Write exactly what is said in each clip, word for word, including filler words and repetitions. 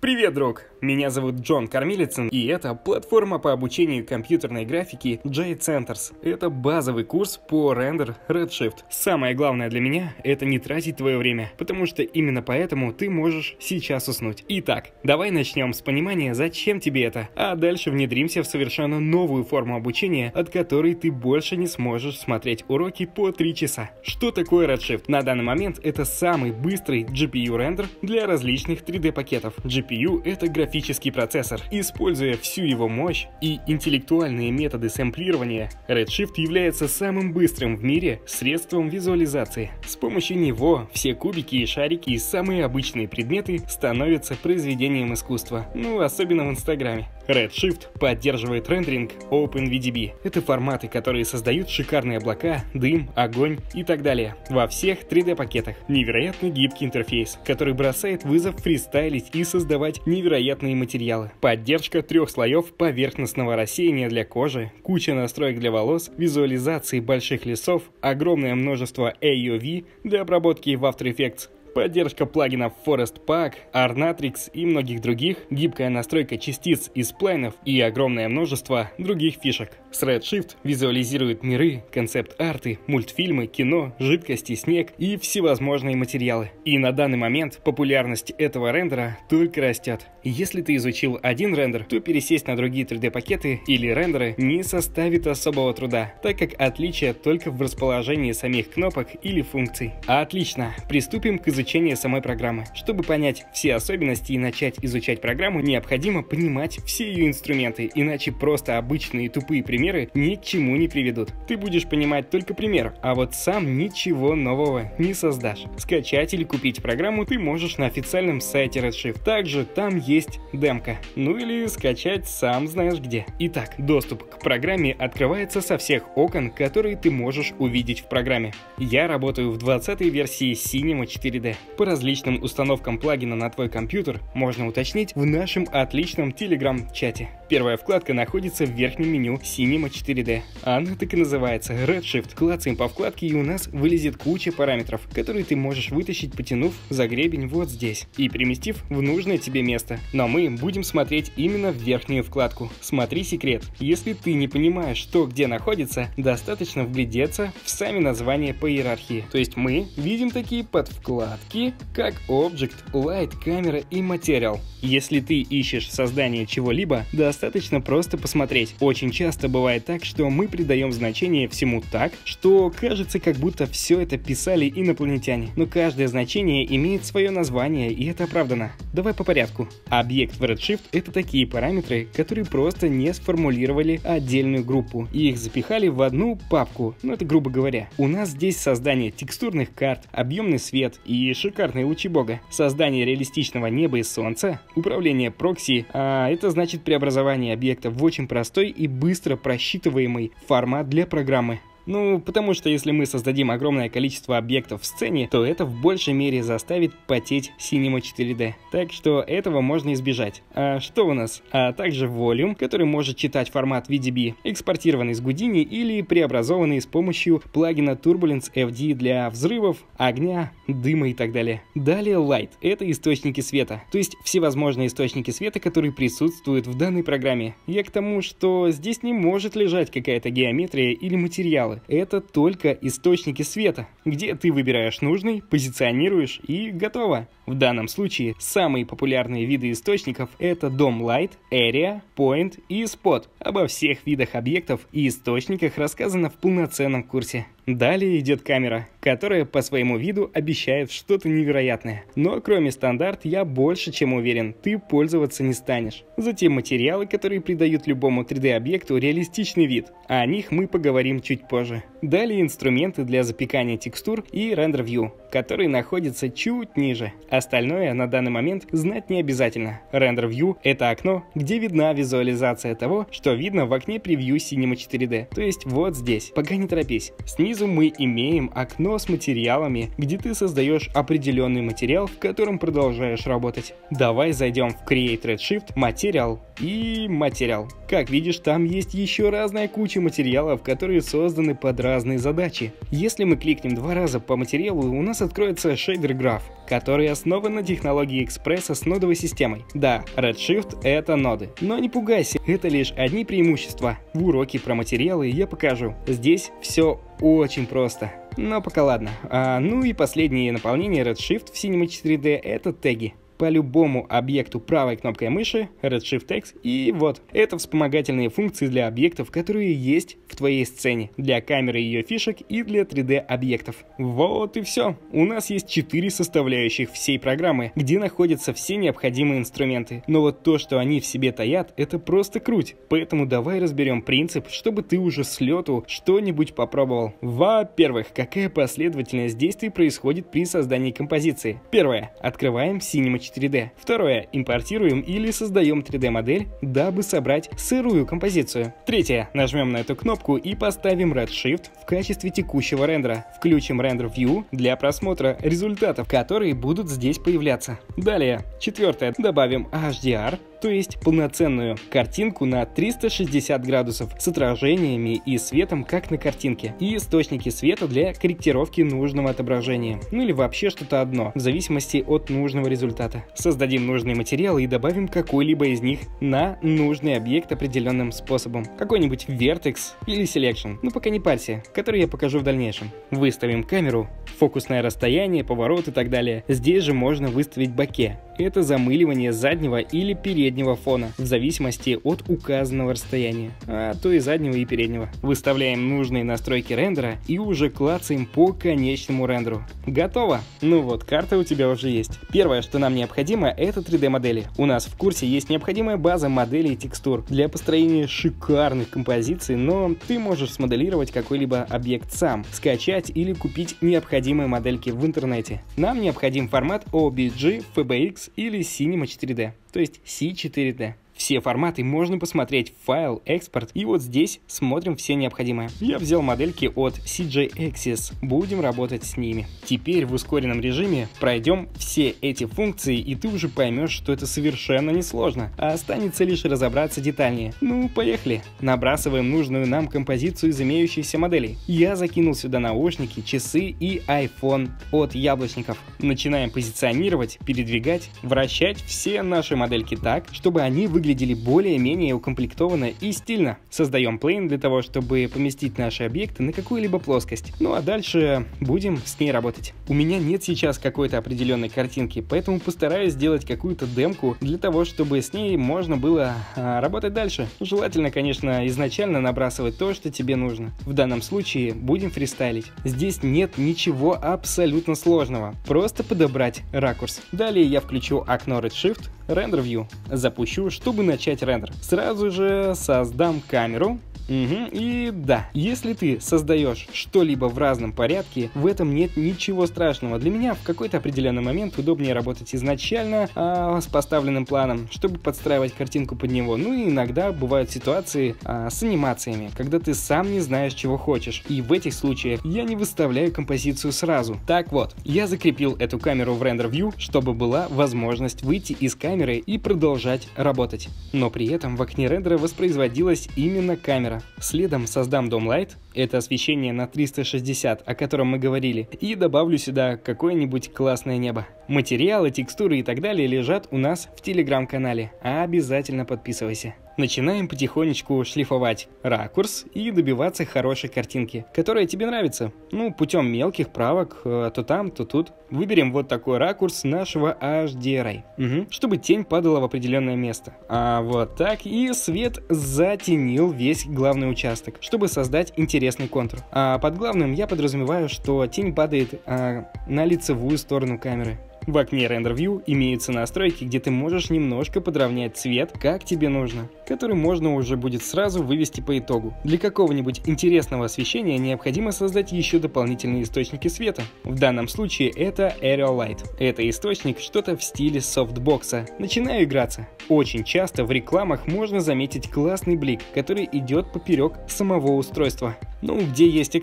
Привет, друг! Меня зовут Джон Кормилицын, и это платформа по обучению компьютерной графики джей Centers. Это базовый курс по рендер Redshift. Самое главное для меня — это не тратить твое время, потому что именно поэтому ты можешь сейчас уснуть. Итак, давай начнем с понимания, зачем тебе это, а дальше внедримся в совершенно новую форму обучения, от которой ты больше не сможешь смотреть уроки по три часа. Что такое Redshift? На данный момент это самый быстрый джи пи ю-рендер для различных три дэ пакетов. джи пи ю — это графический процессор. Используя всю его мощь и интеллектуальные методы сэмплирования, Redshift является самым быстрым в мире средством визуализации. С помощью него все кубики и шарики и самые обычные предметы становятся произведением искусства, ну особенно в Инстаграме. Redshift поддерживает рендеринг OpenVDB. Это форматы, которые создают шикарные облака, дым, огонь и так далее во всех три дэ пакетах. Невероятно гибкий интерфейс, который бросает вызов фристайлить и создавать невероятные материалы. Поддержка трех слоев поверхностного рассеяния для кожи, куча настроек для волос, визуализации больших лесов, огромное множество эй ю ви для обработки в After Effects, поддержка плагинов Forest Pack, Arnatrix и многих других, гибкая настройка частиц и сплайнов и огромное множество других фишек. С Redshift визуализируют миры, концепт-арты, мультфильмы, кино, жидкости, снег и всевозможные материалы. И на данный момент популярность этого рендера только растет. Если ты изучил один рендер, то пересесть на другие три дэ пакеты или рендеры не составит особого труда, так как отличие только в расположении самих кнопок или функций. Отлично, приступим к изучению самой программы. Чтобы понять все особенности и начать изучать программу, необходимо понимать все ее инструменты, иначе просто обычные тупые примеры ни к чему не приведут. Ты будешь понимать только пример, а вот сам ничего нового не создашь. Скачать или купить программу ты можешь на официальном сайте Redshift. Также там есть демка. Ну или скачать сам знаешь где. Итак, доступ к программе открывается со всех окон, которые ты можешь увидеть в программе. Я работаю в двадцатой версии Cinema четыре дэ. По различным установкам плагина на твой компьютер можно уточнить в нашем отличном телеграм-чате. Первая вкладка находится в верхнем меню Cinema четыре дэ. Она так и называется — Redshift. Клацаем по вкладке, и у нас вылезет куча параметров, которые ты можешь вытащить, потянув за гребень вот здесь и переместив в нужное тебе место. Но мы будем смотреть именно в верхнюю вкладку. Смотри секрет. Если ты не понимаешь, что где находится, достаточно вглядеться в сами названия по иерархии. То есть мы видим такие подвкладки, как Object, Light, Camera и Material. Если ты ищешь создание чего-либо, достаточно просто посмотреть. Очень часто бывает так, что мы придаем значение всему так, что кажется, как будто все это писали инопланетяне. Но каждое значение имеет свое название, и это оправдано. Давай по порядку. Объект в Redshift — это такие параметры, которые просто не сформулировали отдельную группу и их запихали в одну папку, ну это грубо говоря. У нас здесь создание текстурных карт, объемный свет и шикарные лучи бога, создание реалистичного неба и солнца, управление прокси, а это значит преобразование объекта в очень простой и быстро просчитываемый формат для программы. Ну, потому что если мы создадим огромное количество объектов в сцене, то это в большей мере заставит потеть Cinema четыре дэ. Так что этого можно избежать. А что у нас? А также Volume, который может читать формат ви ди би, экспортированный с Houdini или преобразованный с помощью плагина Turbulence эф ди для взрывов, огня, дыма и так далее. Далее Light — это источники света, то есть всевозможные источники света, которые присутствуют в данной программе. Я к тому, что здесь не может лежать какая-то геометрия или материалы. Это только источники света, где ты выбираешь нужный, позиционируешь и готово. В данном случае самые популярные виды источников — это Dome Light, Area, Point и Spot. Обо всех видах объектов и источниках рассказано в полноценном курсе. Далее идет камера, которая по своему виду обещает что-то невероятное. Но кроме стандарт, я больше чем уверен, ты пользоваться не станешь. Затем материалы, которые придают любому три дэ объекту реалистичный вид. О них мы поговорим чуть позже. Далее инструменты для запекания текстур и Render View, которые находятся чуть ниже. Остальное на данный момент знать не обязательно. Render View — это окно, где видна визуализация того, что видно в окне превью Cinema четыре дэ. То есть вот здесь. Пока не торопись. Снизу мы имеем окно с материалами, где ты создаешь определенный материал, в котором продолжаешь работать. Давай зайдем в Create Redshift, Material и Material. Как видишь, там есть еще разная куча материалов, которые созданы под разные задачи. Если мы кликнем два раза по материалу, у нас откроется Shader Graph, который основной основан на технологии экспресса с нодовой системой. Да, Redshift — это ноды. Но не пугайся, это лишь одни преимущества. В уроке про материалы я покажу. Здесь все очень просто. Но пока ладно. А, ну и последнее наполнение Redshift в Cinema четыре дэ — это теги. По любому объекту правой кнопкой мыши, Redshift Text, и вот. Это вспомогательные функции для объектов, которые есть в твоей сцене, для камеры и ее фишек и для три дэ объектов. Вот и все. У нас есть четыре составляющих всей программы, где находятся все необходимые инструменты. Но вот то, что они в себе таят, это просто круть. Поэтому давай разберем принцип, чтобы ты уже с лету что-нибудь попробовал. Во-первых, какая последовательность действий происходит при создании композиции? Первое. Открываем Cinema четыре дэ. Второе. Импортируем или создаем три дэ модель, дабы собрать сырую композицию. Третье. Нажмем на эту кнопку и поставим Redshift в качестве текущего рендера. Включим Render View для просмотра результатов, которые будут здесь появляться. Далее. Четвертое. Добавим эйч ди ар, то есть полноценную картинку на триста шестьдесят градусов с отражениями и светом, как на картинке, и источники света для корректировки нужного отображения, ну или вообще что-то одно, в зависимости от нужного результата. Создадим нужные материалы и добавим какой-либо из них на нужный объект определенным способом, какой-нибудь Vertex или Selection, ну пока не парься, который я покажу в дальнейшем. Выставим камеру, фокусное расстояние, поворот и так далее. Здесь же можно выставить боке. Это замыливание заднего или переднего фона, в зависимости от указанного расстояния, а то и заднего и переднего. Выставляем нужные настройки рендера и уже клацаем по конечному рендеру. Готово! Ну вот, карта у тебя уже есть. Первое, что нам необходимо, это три дэ модели. У нас в курсе есть необходимая база моделей и текстур для построения шикарных композиций, но ты можешь смоделировать какой-либо объект сам, скачать или купить необходимые модельки в интернете. Нам необходим формат о би джи, эф би икс или Cinema четыре дэ, то есть си четыре дэ. Все форматы можно посмотреть в файл, экспорт, и вот здесь смотрим все необходимое. Я взял модельки от си джей Axis, будем работать с ними. Теперь в ускоренном режиме пройдем все эти функции, и ты уже поймешь, что это совершенно несложно, а останется лишь разобраться детальнее. Ну, поехали. Набрасываем нужную нам композицию из имеющихся моделей. Я закинул сюда наушники, часы и iPhone от яблочников. Начинаем позиционировать, передвигать, вращать все наши модельки так, чтобы они выглядели выглядели более-менее укомплектованно и стильно. Создаем плейн для того, чтобы поместить наши объекты на какую-либо плоскость. Ну а дальше будем с ней работать. У меня нет сейчас какой-то определенной картинки, поэтому постараюсь сделать какую-то демку для того, чтобы с ней можно было а, работать дальше. Желательно, конечно, изначально набрасывать то, что тебе нужно. В данном случае будем фристайлить. Здесь нет ничего абсолютно сложного. Просто подобрать ракурс. Далее я включу окно Redshift, Render View, запущу, чтобы начать рендер. Сразу же создам камеру. Угу, и да, если ты создаешь что-либо в разном порядке, в этом нет ничего страшного. Для меня в какой-то определенный момент удобнее работать изначально а, с поставленным планом, чтобы подстраивать картинку под него. Ну и иногда бывают ситуации а, с анимациями, когда ты сам не знаешь, чего хочешь. И в этих случаях я не выставляю композицию сразу. Так вот, я закрепил эту камеру в Render View, чтобы была возможность выйти из камеры и продолжать работать. Но при этом в окне рендера воспроизводилась именно камера. Следом создам Dome Light, это освещение на триста шестьдесят, о котором мы говорили, и добавлю сюда какое-нибудь классное небо. Материалы, текстуры и так далее лежат у нас в телеграм-канале, обязательно подписывайся. Начинаем потихонечку шлифовать ракурс и добиваться хорошей картинки, которая тебе нравится. Ну, путем мелких правок, то там, то тут. Выберем вот такой ракурс нашего эйч ди ар, угу, чтобы тень падала в определенное место. А вот так, и свет затенил весь главный участок, чтобы создать интересный контур. А под главным я подразумеваю, что тень падает а, на лицевую сторону камеры. В окне Render View имеются настройки, где ты можешь немножко подровнять цвет, как тебе нужно, который можно уже будет сразу вывести по итогу. Для какого-нибудь интересного освещения необходимо создать еще дополнительные источники света. В данном случае это Aerial Light. Это источник что-то в стиле софтбокса. Начинаю играться. Очень часто в рекламах можно заметить классный блик, который идет поперек самого устройства. Ну, где есть экран.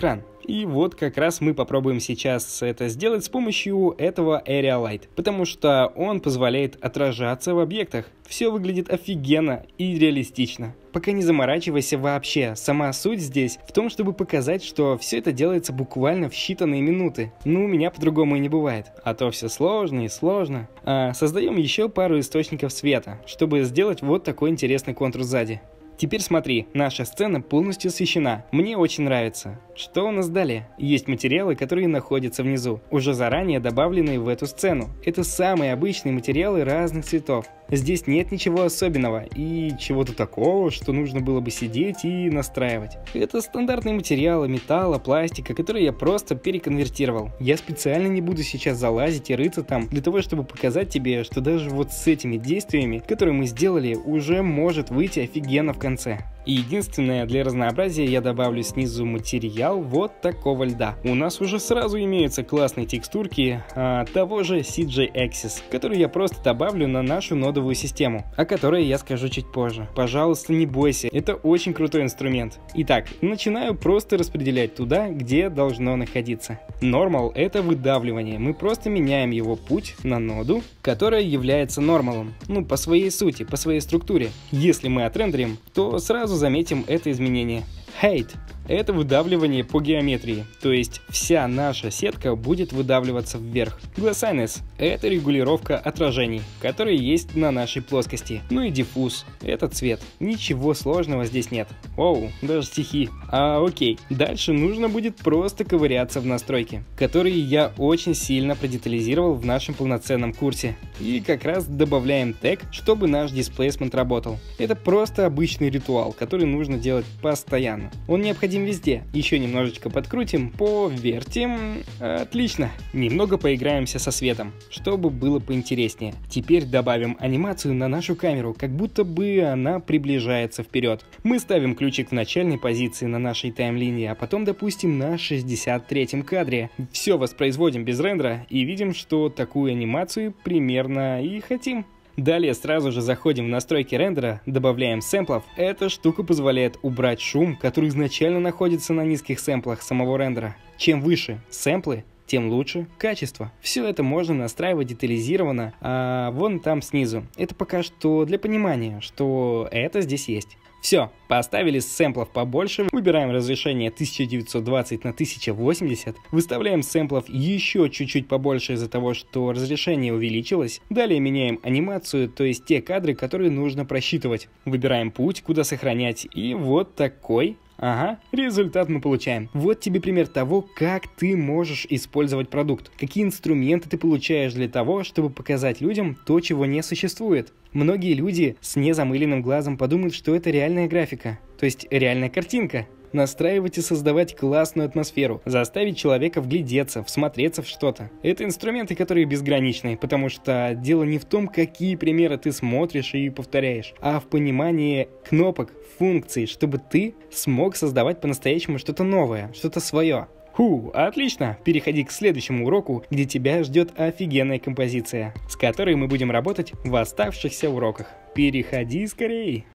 И вот как раз мы попробуем сейчас это сделать с помощью этого Area Light, потому что он позволяет отражаться в объектах. Все выглядит офигенно и реалистично. Пока не заморачивайся вообще, сама суть здесь в том, чтобы показать, что все это делается буквально в считанные минуты. Ну, у меня по-другому и не бывает, а то все сложно и сложно. А, создаем еще пару источников света, чтобы сделать вот такой интересный контур сзади. Теперь смотри, наша сцена полностью освещена. Мне очень нравится. Что у нас далее? Есть материалы, которые находятся внизу, уже заранее добавленные в эту сцену. Это самые обычные материалы разных цветов. Здесь нет ничего особенного и чего-то такого, что нужно было бы сидеть и настраивать. Это стандартные материалы металла, пластика, которые я просто переконвертировал. Я специально не буду сейчас залазить и рыться там, для того, чтобы показать тебе, что даже вот с этими действиями, которые мы сделали, уже может выйти офигенно в конце. И единственное, для разнообразия я добавлю снизу материал вот такого льда. У нас уже сразу имеются классные текстурки а, того же си джей Axis, который я просто добавлю на нашу нодовую систему, о которой я скажу чуть позже. Пожалуйста, не бойся, это очень крутой инструмент. Итак, начинаю просто распределять туда, где должно находиться. Normal — это выдавливание, мы просто меняем его путь на ноду, которая является нормалом, ну по своей сути, по своей структуре. Если мы отрендерим, то сразу заметим это изменение. Height — это выдавливание по геометрии, то есть вся наша сетка будет выдавливаться вверх. Glossiness — это регулировка отражений, которые есть на нашей плоскости. Ну и Diffuse — это цвет. Ничего сложного здесь нет. Оу, даже стихи. А окей, дальше нужно будет просто ковыряться в настройки, которые я очень сильно продетализировал в нашем полноценном курсе. И как раз добавляем тег, чтобы наш displacement работал. Это просто обычный ритуал, который нужно делать постоянно. Он необходим везде. Еще немножечко подкрутим, повертим. Отлично. Немного поиграемся со светом, чтобы было поинтереснее. Теперь добавим анимацию на нашу камеру, как будто бы она приближается вперед. Мы ставим ключик в начальной позиции на нашей таймлинии, а потом, допустим, на шестьдесят третьем кадре. Все воспроизводим без рендера и видим, что такую анимацию примерно и хотим. Далее сразу же заходим в настройки рендера, добавляем сэмплов. Эта штука позволяет убрать шум, который изначально находится на низких сэмплах самого рендера. Чем выше сэмплы, тем лучше качество. Все это можно настраивать детализированно, а вон там снизу. Это пока что для понимания, что это здесь есть. Все, поставили сэмплов побольше, выбираем разрешение тысяча девятьсот двадцать на тысяча восемьдесят, выставляем сэмплов еще чуть-чуть побольше из-за того, что разрешение увеличилось, далее меняем анимацию, то есть те кадры, которые нужно просчитывать. Выбираем путь, куда сохранять, и вот такой... Ага, результат мы получаем. Вот тебе пример того, как ты можешь использовать продукт. Какие инструменты ты получаешь для того, чтобы показать людям то, чего не существует. Многие люди с незамыленным глазом подумают, что это реальная графика, то есть реальная картинка. Настраивать и создавать классную атмосферу, заставить человека вглядеться, всмотреться в что-то. Это инструменты, которые безграничны, потому что дело не в том, какие примеры ты смотришь и повторяешь, а в понимании кнопок, функций, чтобы ты смог создавать по-настоящему что-то новое, что-то свое. Фу, отлично! Переходи к следующему уроку, где тебя ждет офигенная композиция, с которой мы будем работать в оставшихся уроках. Переходи скорее!